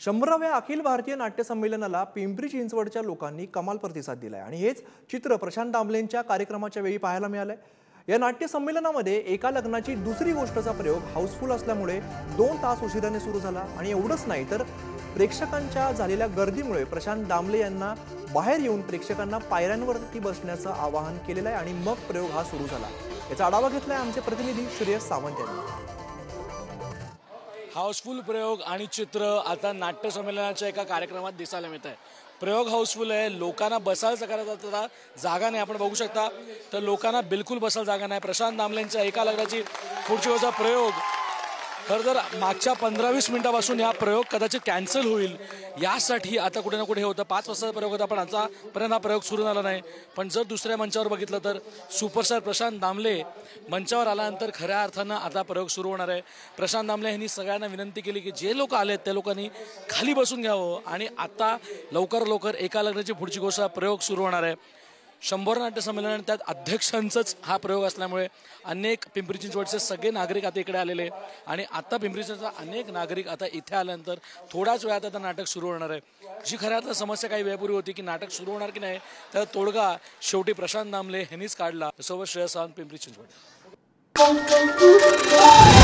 100व्या अखिल भारतीय नाट्य संमेलनाला पिंपरी चिंचवडच्या लोकांनी कमाल प्रतिसाद दिलाय आणि हेच चित्र प्रशांत दामलेंच्या कार्यक्रमाच्या वेळी पाहायला मिळालंय। या नाट्य संमेलनामध्ये एका लग्नाची दुसरी गोष्टचा प्रयोग हाऊसफुल असल्यामुळे 2 तास उशिराने सुरू झाला आणि एवढंच नाही तर प्रेक्षकांच्या झालेल्या गर्दीमुळे प्रशांत दामले यांना बाहेर येऊन प्रेक्षकांना पायऱ्यांवरती बसण्याचं आवाहन केलेलं आहे आणि मग प्रयोग हा सुरू झाला। याचा आढावा घेतलाय आमचे प्रतिनिधी श्रेयस सावंत यांनी। हाऊसफुल प्रयोग आणि चित्र आता नाट्य संमेलनाच्या एका कार्यक्रमात दिसायला मिळत आहे। प्रयोग हाऊसफुल आहे, लोकांना बसायला करायचा जागा नाही। आपण बघू शकता तर लोकांना बिलकुल बसायला जागा नाही। प्रशांत दामलेंच्या एका लग्नाची खुर्चीवरचा प्रयोग खरं तर मागच्या 15-20 मिनिटापासून हा प्रयोग कदाचित कॅन्सल होईल यासाठी आता कुठे ना कुठे हे होतं। 5 वाजता प्रयोग होता पण आतापर्यंत हा प्रयोग सुरू झाला नाही। पण जर दुसऱ्या मंचावर बघितलं तर सुपरस्टार प्रशांत दामले मंचावर आल्यानंतर खऱ्या अर्थानं आता प्रयोग सुरू होणार आहे। प्रशांत दामले यांनी सगळ्यांना विनंती केली की जे लोक आलेत त्या लोकांनी खाली बसून घ्यावं आणि आता लवकर एका लग्नाची पुढची गोष्ट प्रयोग सुरू होणार आहे। 100 नाट्य संमेलन त्यात अध्यक्षांचाच हा प्रयोग असल्यामुळे अनेक पिंपरी चिंचवडचे सगळे नागरिक आता इकडे आलेले आणि आता पिंपरी चिंचवडचा अनेक नागरिक आता इथे आल्यानंतर थोड्याच वेळात आता नाटक सुरू होणार आहे। जी खऱ्या अर्थानं समस्या काही वेळापूर्वी होती की नाटक सुरू होणार की नाही त्याचा तोडगा शेवटी प्रशांत दामले यांनीच काढला। सोबत श्रेयस सावंत, पिंपरी चिंचवड।